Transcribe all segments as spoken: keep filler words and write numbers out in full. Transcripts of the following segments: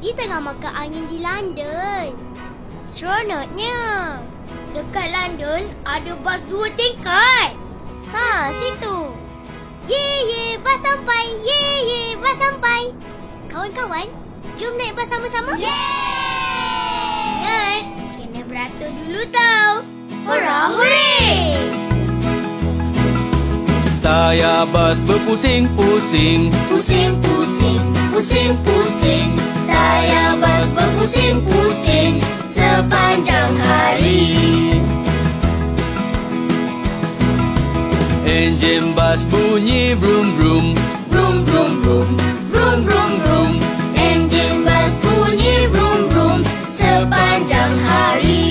Teddy tengah makan angin di London. Seronoknya. Dekat London ada bas dua tingkat. Ha, situ. Ye ye, bas sampai. Ye ye, bas sampai. Kawan-kawan, jom naik bas sama-sama. Yeay! Ingat, kena beratur dulu tau. Hurra, hooray! Tayar bas berpusing-pusing, Pusing-pusing, pusing-pusing. Tayar bas berpusing-pusing sepanjang hari. enjin bas bunyi vroom-vroom. Vroom, vroom, vroom. Vroom, vroom, vroom. Enjin bas bunyi vroom, vroom sepanjang hari.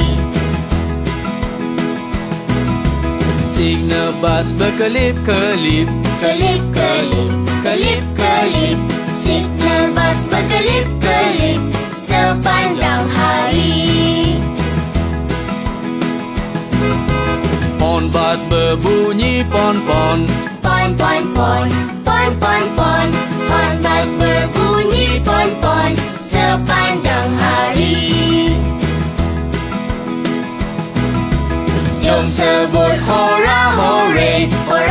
Signal bas berkelip-kelip, Kelip, kelip, kelip, kelip. Signal bas berkelip-kelip sepanjang hari. pon bas berbunyi pon-pon. Pon, pon, pon. Pon, pon, pon. Pon bas berbunyi pon-pon sepanjang hari. Jom sebut hurra, hooray. Hurra,